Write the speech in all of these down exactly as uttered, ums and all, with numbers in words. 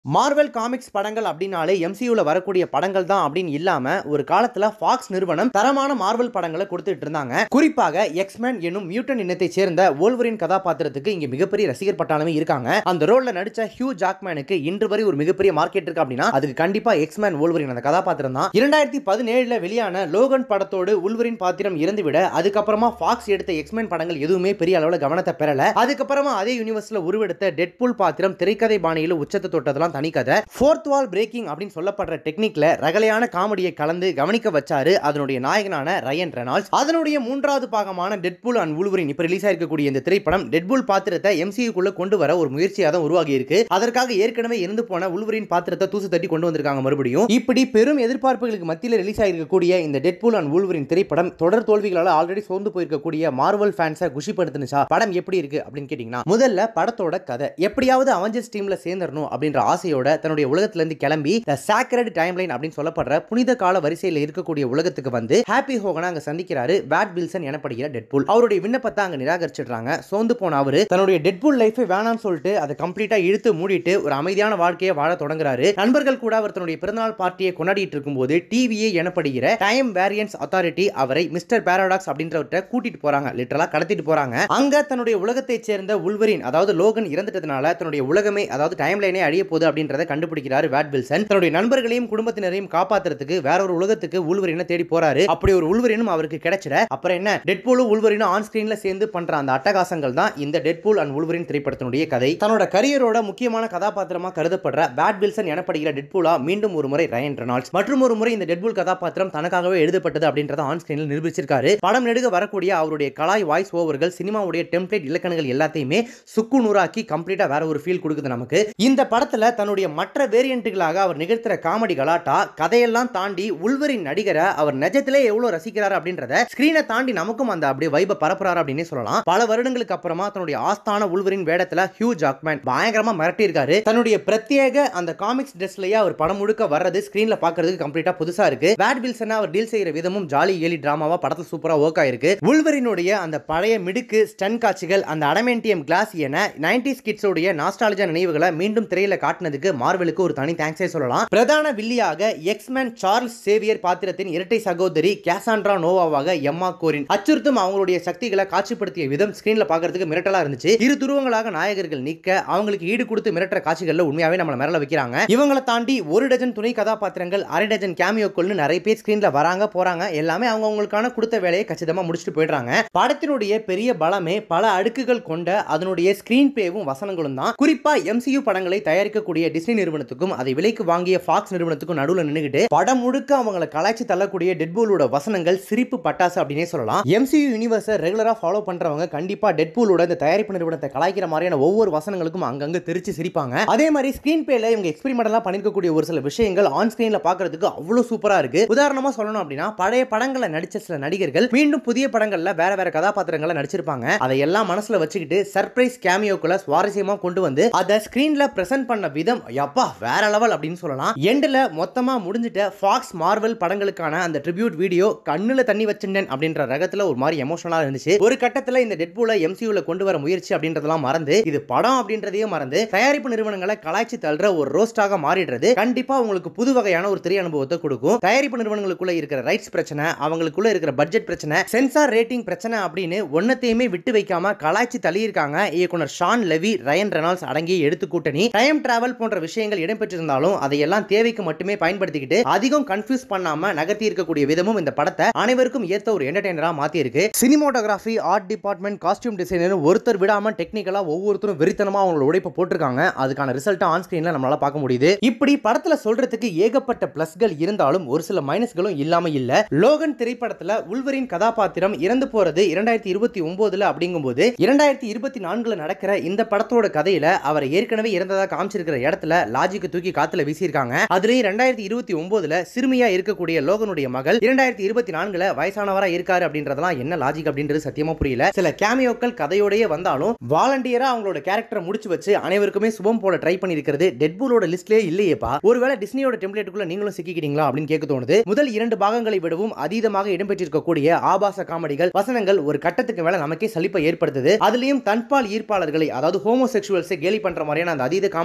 Marvel comics படங்கள் அப்படினாலே எம்சியூல வரக்கூடிய படங்கள் தான் அப்படின்னு இல்லாம ஒரு காலத்துல ஃபாக்ஸ் நிறுவனம் தரமான மார்வெல் படங்களை கொடுத்துட்டு இருந்தாங்க. குறிப்பாக எக்ஸ்மேன் என்னும் மியூட்டன்ட் இனத்தை சேர்ந்த வோல்வரின் கதாபாத்திரத்துக்கு இங்க மிகப்பெரிய ரசிகர் பட்டாளமே இருக்காங்க. அந்த ரோல்ல நடிச்ச ஹியூ ஜாக்மேனுக்கு இன்று வரை ஒரு மிகப்பெரிய மார்க்கெட் இருக்கு அப்படின்னா அதுக்கு கண்டிப்பா எக்ஸ்மேன் வோல்வரின் அந்த கதாபாத்திரம் தான். இரண்டாயிரத்தி பதினேழுல வெளியான லோகன் படத்தோடு வோல்வரின் பாத்திரம் இறந்துவிட அதுக்கப்புறமா ஃபாக்ஸ் எடுத்த எக்ஸ்மேன் படங்கள் எதுவுமே பெரிய அளவுல கவனத்தை பெறல. அதுக்கப்புறமா அதே யூனிவர்ஸ்ல உருவெடுத்த டெட்பூல் பாத்திரம் திரைக்கதை பாணியில உச்சத்தை தொட்டதெல்லாம் தனிக்கதை. ஃபோர்த் வால் பிரேக்கிங் அப்படின்னு சொல்லப்படுற டெக்னிக்ல ரகலையான காமெடியை கலந்து கவனிக்க வச்சாரு அதனுடைய நாயகனான ரயன் ரெனால்ட்ஸ். அதனுடைய மூன்றாவது பாகமான டெட்பூல் அண்ட் வூல்வரின் இப்ப ரிலீஸ் ஆயிருக்கக்கூடிய இந்த திரைப்படம் டெட்பூல் பாத்திரத்தை எம்சியூக்குள்ள கொண்டு வர ஒரு முயற்சியாக தான் உருவாகி இருக்கு. அதற்காக ஏற்கனவே இருந்து போன வூல்வரின் பாத்திரத்தை தூசு தட்டி கொண்டு வந்திருக்காங்க மறுபடியும். இப்படி பெரும் எதிர்பார்ப்புகளுக்கு மத்தியில் ரிலீஸ் ஆயிருக்கக்கூடிய இந்த டெட்பூல் அண்ட் வூல்வரின் திரைப்படம் தொடர் தோல்விகளால் ஆல்ரெடி சோர்ந்து போயிருக்கக்கூடிய மார்வல் ஃபேன்ஸை குஷிப்படுத்துனுச்சா? படம் எப்படி இருக்கு அப்படின்னு கேட்டீங்கன்னா, முதல்ல படத்தோட கதை எப்படியாவது அவெஞ்சர்ஸ் டீம்ல சேர்ந்தரணும் அப்படின்ற ஆசையோட தன்னுடைய உலகத்திலிருந்து கிளம்பி தி சாக்ரெட் டைம்லைன் அப்படின்னு சொல்லப்படுற புனித கால வரிசையில் இருக்கக்கூடிய உலகத்துக்கு வந்து ஹாப்பி ஹோகனை அங்க சந்திக்கிறாரு வேட் வில்சன் எனப்படுகிற டெட்பூல். அவருடைய விண்ணப்பத்தை அங்க நிராகரிச்சிடுறாங்க. சோர்ந்து போன அவரு தன்னுடைய டெட்பூல் லைஃப் வேணாம்னு சொல்லிட்டு அதை கம்ப்ளீட்டா இழுத்து மூடிட்டு ஒரு அமைதியான வாழ்க்கையை வாழ தொடங்குறாரு. நண்பர்கள் கூட அவர் தன்னுடைய பிறந்தநாள் பார்ட்டியை கொண்டாடிட்டு இருக்கும்போது டிவிஏ எனப்படுகிற டைம் வேரியன்ஸ் அத்தாரிட்டி அவரை மிஸ்டர் பாராடாக்ஸ் அப்படின்றவற்றை கூட்டிட்டு போறாங்க. லிட்டரலா கடத்திட்டு போறாங்க. அங்க தன்னுடைய உலகத்தை சேர்ந்த வுல்வரின் அதாவது லோகன் இறந்துட்டதுனால தன்னுடைய உலகமே அதாவது டைம் லைனே அழிய போகுது அப்படின்றத கண்டுபிடிக்கிறாரு வேட் வில்சன். தன்னுடைய நண்பர்களையும் குடும்பத்தினரையும் காப்பாத்துறதுக்கு வேற ஒரு உலகத்துக்கு வுல்வரினை தேடி போறாரு. அப்படி ஒரு வுல்வரினும் அவருக்கு கிடைச்சிட அப்புறம் என்ன டெட்பூலும் வுல்வரினும் ஆன் ஸ்கிரீன்ல சேர்ந்து பண்ற அந்த அட்டகாசங்கள் தான் இந்த டெட்பூல் அண்ட் வுல்வரின் திரைப்படத்தினுடைய கதை. தன்னோட கரியரோட முக்கியமான கதாபாத்திரமா கருதப்படுற வேட் வில்சன் எனப்படுகிற டெட்பூலா மீண்டும் ஒரு முறை ரயன் ரெனால்ட்ஸ் மற்றும் ஒரு முறை இந்த டெட்பூல் கதாபாத்திரம் தனக்காகவே எழுதப்பட்டது அப்படின்றத ஆன் ஸ்கிரீனில் நிரூபிச்சிருக்காரு. படம் நெடுக வரக்கூடிய அவருடைய கலாய் வாய்ஸ் ஓவர்கள் சினிமாவுடைய டெம்ப்ளேட் இலக்கணங்கள் எல்லாத்தையுமே சுக்கு நூறாக்கி கம்ப்ளீட்டா வேற ஒரு ஃபீல் கொடுக்குது நமக்கு. இந்த படத்துல தன்னுடைய மற்ற வேரியன்ட்களாக அவர் நிகழ்த்துற காமெடி கலாட்டா கதையெல்லாம் தாண்டி வுல்வரின் நடிகரை அவர் நிஜத்திலே எவ்வளவு ரசிக்கிறார் அப்படின்றத ஸ்கிரீனை தாண்டி நமக்கும் அந்த அப்படியே வைப பரப்புறாரு அப்படின்னு சொல்லலாம். பல வருடங்களுக்கு அப்புறமா தன்னுடைய ஆஸ்தான வுல்வரின் வேடத்துல ஹியூ ஜாக்மேன் பயங்கரமா மிரட்டி இருக்காரு. தன்னுடைய பிரத்யேக அந்த காமிக்ஸ் ட்ரெஸ்லயே அவர் படம் முழுக்க வர்றது ஸ்கிரீன்ல பாக்குறதுக்கு கம்ப்ளீட்டா புதுசா இருக்கு. வேட் வில்சன் அவர் டீல் செய்யற விதமும் ஜாலி ஏலி டிராமாவா படத்துல சூப்பரா ஒர்க் ஆயிருக்கு. வுல்வரினுடைய அந்த பழைய மிடுக்கு ஸ்டன் காட்சிகள் அந்த அடமென்டியம் கிளாஸ் என நைன்டீஸ் கிட்ஸோடைய நாஸ்டாலஜியா நினைவுகளை மீண்டும் திரையில காட்டினதுக்கு மார்வெலுக்கு ஒரு தனி தேங்க்ஸே சொல்லலாம். பிரதான வில்லியாக எக்ஸ்மேன் சார்ல்ஸ் சேவியர் பாத்திரத்தின் இரட்டை சகோதரி கேசாண்ட்ரா நோவாவாக எம்மா கோரின் அச்சுறுத்தும் அவங்களுடைய சக்திகளை காட்சிப்படுத்திய விதம் ஸ்கிரீன்ல பாக்குறதுக்கு மிரட்டலா இருந்துச்சு. இரு துருவங்களாக நாயகர்கள் நிற்க அவங்களுக்கு ஈடு கொடுத்து மிரட்டுற காட்சிகள்ல உண்மையாவே நம்மள மிரள வைக்கிறாங்க. இவங்களை தாண்டி ஒரு டஜன் துணை கதாபாத்திரங்கள் அரை டஜன் கேமியோக்கள்னு நிறைய பேர் ஸ்கிரீன்ல வராங்க போறாங்க. எல்லாமே அவங்க அவங்களுக்கான கொடுத்த வேலையை கச்சிதமா முடிச்சுட்டு போயிடுறாங்க. படத்தினுடைய பெரிய பலமே பல அடுக்குகள் கொண்ட அதனுடைய ஸ்கிரீன் பிளேவும் வசனங்களும் தான். குறிப்பா எம்சியூ படங்களை தயாரிக்கக்கூடிய டிஸ்னி நிறுவனத்துக்கும் அதை விலைக்கு வாங்கிய ஃபாக்ஸ் நிறுவனத்துக்கும் நடுவுல நின்னுகிட்டு படம் முழுக்க அவங்களை கலாய்ச்சி தள்ளக்கூடிய டெட்பூலோட வசனங்கள் சிரிப்பு பட்டாசு அப்படினே சொல்லலாம். எம்சியூ யூனிவர்ஸை ரெகுலரா ஃபாலோ பண்றவங்க கண்டிப்பா டெட்பூலோட இந்த தயாரிப்பு நிறுவனத்தை கலாய்க்கிற மாதிரியான ஒவ்வொரு வசனங்களுக்கும் அங்கங்க தெரிச்சு சிரிப்பாங்க. அதே மாதிரி ஸ்கிரீன் பிளேல இவங்க எக்ஸ்பெரிமெண்டலா பண்ணிருக்கக்கூடிய ஒரு சில விஷயங்கள் ஆன் ஸ்கிரீன்ல பாக்குறதுக்கு அவ்வளவு சூப்பரா இருக்கு. உதாரணமா சொல்லணும் அப்படின்னா பழைய படங்களை நடிச்ச சில நடிகர்கள் மீண்டும் புதிய படங்கள்ல வேற வேற கதாபாத்திரங்களை நடிச்சிருப்பாங்க. அதையெல்லாம் மனசுல வச்சுக்கிட்டு சர்ப்ரைஸ் கேமியோக்களை சுவாரஸ்யமா கொண்டு வந்து அதை ஸ்கிரீன்ல பிரசன்ட் பண்ண விதம் யப்பா வேற லெவல் அப்படின்னு சொல்லலாம். எண்ட்ல மொத்தமா முடிஞ்சிட்ட ஃபாக்ஸ் மார்வெல் படங்களுக்கான அந்த ட்ரிபியூட் வீடியோ கண்ணுல தண்ணி வச்சிருந்தேன் அப்படின்ற ரகத்துல ஒரு மாதிரி எமோஷனலா இருந்துச்சு. ஒரு கட்டத்துல இந்த டெட்பூலை எம்சியூல கொண்டு வர முயற்சி அப்படின்றதெல்லாம் மறந்து இது படம் அப்படின்றதையே மறந்து தயாரிப்பு நிறுவனங்களை கலாய்ச்சி தள்ளுற ஒரு ரோஸ்டாக மாறிடுறது கண்டிப்பா உங்களுக்கு புது வகையான ஒரு திரை அனுபவத்தை கொடுக்கும். தயாரிப்பு நிறுவனங்களுக்குள்ள இருக்கிற ரைட்ஸ் பிரச்சனை, அவங்களுக்குள்ள இருக்கிற பட்ஜெட் பிரச்சனை, சென்சார் ரேட்டிங் பிரச்சனை அப்படின்னு ஒன்னத்தையுமே விட்டு வைக்காம கலாய்ச்சி தள்ளியிருக்காங்க இயக்குனர் ஷான் லெவி ரயன் ரெனால்ட்ஸ் அடங்கிய எடுத்து கூட்டணி. டைம் டிராவல் போன்ற விஷயங்கள் இடம்பெற்றிருந்தாலும் அதையெல்லாம் தேவைக்கு மட்டுமே பயன்படுத்திக்கிட்டு அதிகம் கன்ஃபியூஸ் பண்ணாம நகர்த்தி இருக்கக்கூடிய விதமும் இந்த படத்தை அனைவருக்கும் ஏத்த ஒரு என்டர்டெய்னரா மாத்தி இருக்கு. Cinematography, art department, costume designer ஒருத்தர் விடாம டெக்னிக்கலா ஒவ்வொருத்தரும் வெறித்தனமா அவங்களோட உழைப்பை போட்டிருக்காங்க. அதுக்கான ரிசல்ட் ஆன் ஸ்கிரீன்ல நம்மளால பார்க்க முடியுது. இப்படி படத்துல சொல்றதுக்கு ஏகப்பட்ட பிளஸ்கள் இருந்தாலும் ஒரு சில மைனஸ்களும் இல்லாம இல்ல. லோகன் திரைப்படத்துல வுல்வரின் கதாபாத்திரம் இறந்து போறது இரண்டாயிரத்தி இருபத்தி ஒன்பதுல அப்படிங்கும்போது இரண்டாயிரத்தி இருபத்தி நான்குல நடக்கிற இந்த படத்தோட கதையில அவர் ஏற்கனவே இறந்ததா காமிச்சிருக்கிற இடத்துல லாஜிக்கு தூக்கி காத்துல வீசியிருக்காங்க. அதுலயும் இரண்டாயிரத்தி இருபத்தி ஒன்பதுல சிறுமியா இருக்கக்கூடிய லோகனுடைய மகள் இரண்டாயிரத்தி இருபத்தி நான்குல வயசானவரா இருக்காரு அப்படின்றதெல்லாம் என்ன லாஜிக் அப்படின்றது சத்தியமா புரியல. சில கேமியோக்கள் கதையோடயே வந்தாலும் வாலண்டியரா அவங்களோட கேரக்டரை முடிச்சு வச்சு அனைவருக்குமே சுபம் போட ட்ரை பண்ணிருக்கிறது டெட்பூலோட லிஸ்ட்லயே இல்லையேப்பா. ஒருவேளை டிஸ்னியோட டெம்ப்ளேட்டுக்குள்ள நீங்களும் சிக்கிக்கிட்டீங்களா அப்படின்னு கேட்க தோணுது. முதல் இரண்டு பாகங்களை விடவும் அதீதமாக இடம்பெற்றிருக்கக்கூடிய ஆபாச காமெடிகள் வசனங்கள் ஒரு கட்டத்துக்கு மேல நமக்கே சலிப்பை ஏற்படுத்துது. அதுலயும் தன்பால் ஈர்ப்பாளர்களை அதாவது ஹோமோசெக்சுவல்ஸை கேலி பண்ற மாதிரியான அந்த அதீத காமெடி வசனங்கள்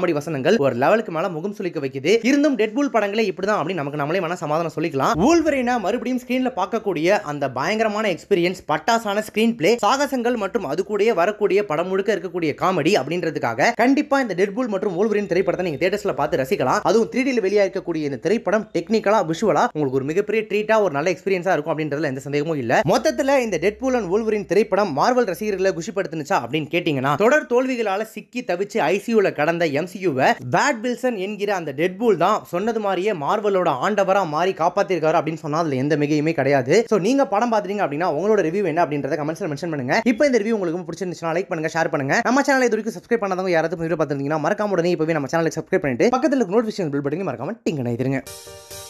படங்கள் ஒரு லெவலுக்கு மேல முகம் சுளிக்க வைக்குது. இருந்தும் டெட்பூல் படங்களே இப்படிதான் அப்படி நமக்கு நம்மளே மன சமாதானம் சொல்லிக்கலாம். வூல்வரினை மறுபடியும் ஸ்கிரீன்ல பார்க்கக்கூடிய அந்த பயங்கரமான எக்ஸ்பீரியன்ஸ், பட்டாசான ஸ்கிரீன் பிளே, சாகசங்கள் மற்றும் அது கூடயே வரக்கூடிய படம் முழுக்க இருக்கக்கூடிய காமெடி அப்படின்றதுக்காக கண்டிப்பா இந்த டெட்பூல் மற்றும் வூல்வரின் திரைப்படத்தை நீங்க தியேட்டர்ஸ்ல பார்த்து ரசிக்கலாம். அதுவும் த்ரீ டில வெளியாக இருக்கக்கூடிய இந்த திரைப்படம் டெக்னிக்கலா விஷுவலா உங்களுக்கு ஒரு மிகப்பெரிய ட்ரீட்டா ஒரு நல்ல எக்ஸ்பீரியன்ஸா இருக்கும் அப்படின்றதுல எந்த சந்தேகமும் இல்ல. மொத்தத்துல இந்த டெட்பூல் அண்ட் வூல்வரின் திரைப்படம் மார்வல் ரசிகர்களை குஷிப்படுத்துனுச்சா அப்படின்னு கேட்டீங்கன்னா, தொடர் தோல்விகளால சிக்கி தவிச்சு ஐசியூல கடந்த எம்சியூவை வேட் வில்சன் என்கிற அந்த டெட்பூல் தான் சொன்னது மாதிரியே மார்வலோட ஆண்டவரா மாறி காப்பாத்திருக்காரு அப்படின்னு சொன்னா அதுல எந்த மிகையுமே கிடையாது. சோ நீங்க படம் பாத்தீங்க அப்படின்னா உங்களோட ரிவ்யூ என்ன அப்படின்றத கமெண்ட்ஸ்ல மென்ஷன் பண்ணுங்க. இப்போ இந்த ரிவ்யூ உங்களுக்கு பிடிச்சிருந்துச்சுனா லைக் பண்ணுங்க, ஷேர் பண்ணுங்க. நம்ம சேனலை இது வரைக்கும் சப்ஸ்கிரைப் பண்ணாதவங்க யாராவது வீடியோ பார்த்திருந்தீங்கன்னா மறக்காம உடனே இப்பவே நம்ம சேனலை சப்ஸ்கிரைப் பண்ணிட்டு பக்கத்துல இருக்க நோட்டிஃபிகேஷன் பெல் பட்டனை மறக்காம டிங் பண்ணிடுங்க.